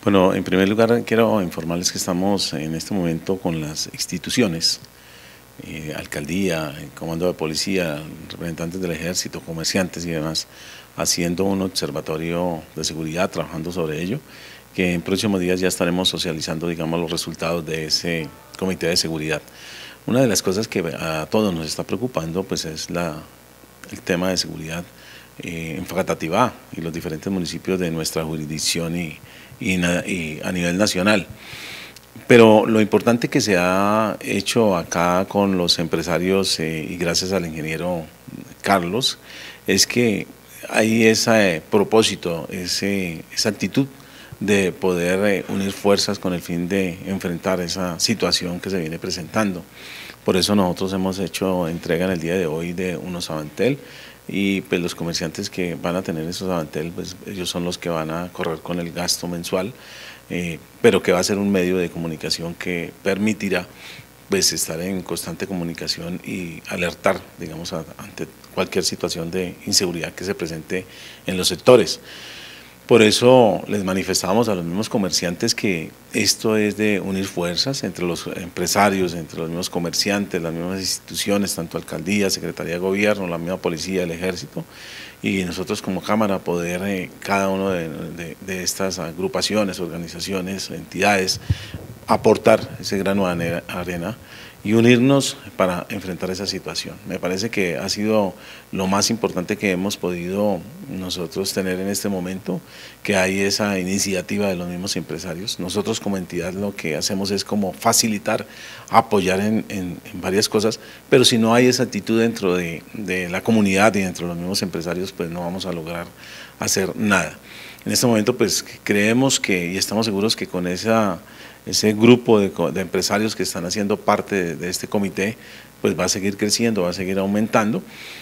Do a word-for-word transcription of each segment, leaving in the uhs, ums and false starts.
Bueno, en primer lugar quiero informarles que estamos en este momento con las instituciones, eh, alcaldía, el comando de policía, representantes del ejército, comerciantes y demás, haciendo un observatorio de seguridad, trabajando sobre ello, que en próximos días ya estaremos socializando, digamos, los resultados de ese comité de seguridad. Una de las cosas que a todos nos está preocupando, pues, es la, el tema de seguridad eh, en Facatativá y los diferentes municipios de nuestra jurisdicción y, y, y a nivel nacional. Pero lo importante que se ha hecho acá con los empresarios eh, y gracias al ingeniero Carlos es que hay ese propósito, ese, esa actitud de poder eh, unir fuerzas con el fin de enfrentar esa situación que se viene presentando. Por eso nosotros hemos hecho entrega en el día de hoy de unos Avantel y pues los comerciantes que van a tener esos Avantel, pues ellos son los que van a correr con el gasto mensual, eh, pero que va a ser un medio de comunicación que permitirá pues estar en constante comunicación y alertar, digamos, a, ante cualquier situación de inseguridad que se presente en los sectores. Por eso les manifestábamos a los mismos comerciantes que esto es de unir fuerzas entre los empresarios, entre los mismos comerciantes, las mismas instituciones, tanto alcaldía, secretaría de gobierno, la misma policía, el ejército, y nosotros como Cámara poder, eh, cada uno de, de, de estas agrupaciones, organizaciones, entidades, aportar ese grano de arena y unirnos para enfrentar esa situación. Me parece que ha sido lo más importante que hemos podido nosotros tener en este momento, que hay esa iniciativa de los mismos empresarios. Nosotros como entidad lo que hacemos es como facilitar, apoyar en, en, en varias cosas, pero si no hay esa actitud dentro de, de la comunidad y dentro de los mismos empresarios, pues no vamos a lograr hacer nada. En este momento pues creemos que y estamos seguros que con esa ese grupo de, de empresarios que están haciendo parte de, de este comité, pues va a seguir creciendo, va a seguir aumentando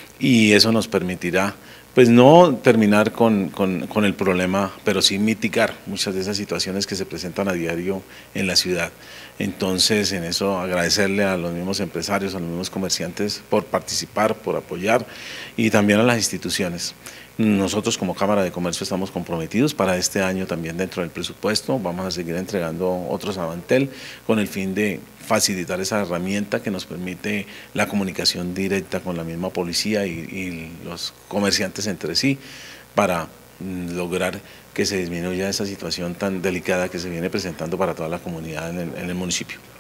y eso nos permitirá, pues no terminar con, con, con el problema, pero sí mitigar muchas de esas situaciones que se presentan a diario en la ciudad. Entonces, en eso agradecerle a los mismos empresarios, a los mismos comerciantes por participar, por apoyar y también a las instituciones. Nosotros como Cámara de Comercio estamos comprometidos para este año también dentro del presupuesto, vamos a seguir entregando otros Avantel con el fin de facilitar esa herramienta que nos permite la comunicación directa con la misma policía y, y los comerciantes entre sí para lograr que se disminuya esa situación tan delicada que se viene presentando para toda la comunidad en el, en el municipio.